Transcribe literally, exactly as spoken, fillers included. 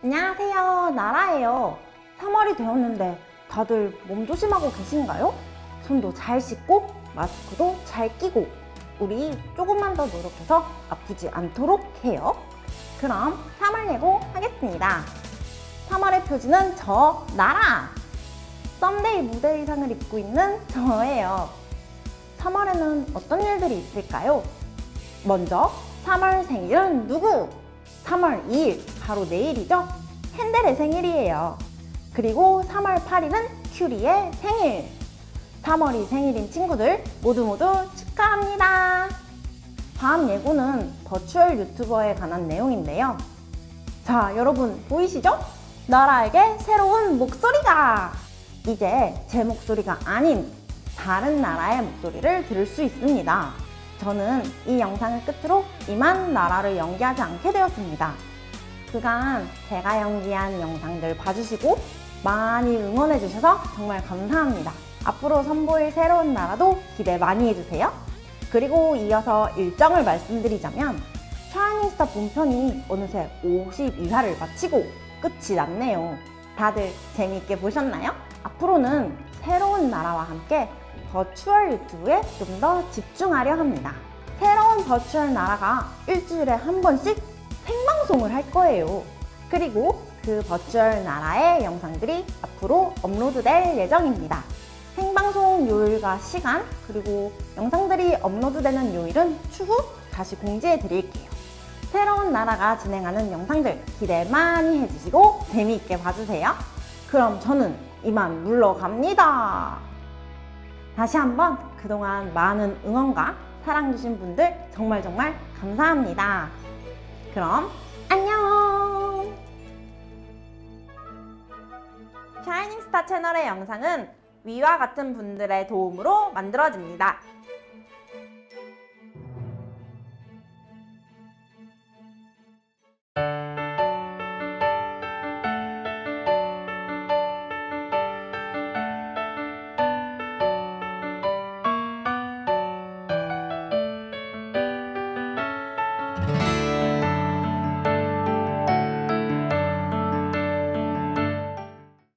안녕하세요, 나라예요. 삼월이 되었는데 다들 몸 조심하고 계신가요? 손도 잘 씻고 마스크도 잘 끼고 우리 조금만 더 노력해서 아프지 않도록 해요. 그럼 삼월 예고 하겠습니다. 삼월의 표지는 저 나라! 썸데이 무대 의상을 입고 있는 저예요. 삼월에는 어떤 일들이 있을까요? 먼저 삼월 생일은 누구? 삼월 이일, 바로 내일이죠? 헨델의 생일이에요. 그리고 삼월 팔일은 큐리의 생일. 삼월이 생일인 친구들 모두 모두 축하합니다. 다음 예고는 버추얼 유튜버에 관한 내용인데요. 자, 여러분 보이시죠? 나라에게 새로운 목소리가! 이제 제 목소리가 아닌 다른 나라의 목소리를 들을 수 있습니다. 저는 이 영상을 끝으로 이만 나라를 연기하지 않게 되었습니다. 그간 제가 연기한 영상들 봐주시고 많이 응원해주셔서 정말 감사합니다. 앞으로 선보일 새로운 나라도 기대 많이 해주세요. 그리고 이어서 일정을 말씀드리자면 샤이닝스타 본편이 어느새 오십이 화를 마치고 끝이 났네요. 다들 재미있게 보셨나요? 앞으로는 새로운 나라와 함께 버추얼 유튜브에 좀 더 집중하려 합니다. 새로운 버추얼 나라가 일주일에 한 번씩 생방송을 할 거예요. 그리고 그 버추얼 나라의 영상들이 앞으로 업로드될 예정입니다. 생방송 요일과 시간, 그리고 영상들이 업로드되는 요일은 추후 다시 공지해 드릴게요. 새로운 나라가 진행하는 영상들 기대 많이 해주시고 재미있게 봐주세요. 그럼 저는 이만 물러갑니다. 다시 한번 그동안 많은 응원과 사랑 주신 분들 정말 정말 감사합니다. 그럼 안녕! 샤이닝스타 채널의 영상은 위와 같은 분들의 도움으로 만들어집니다.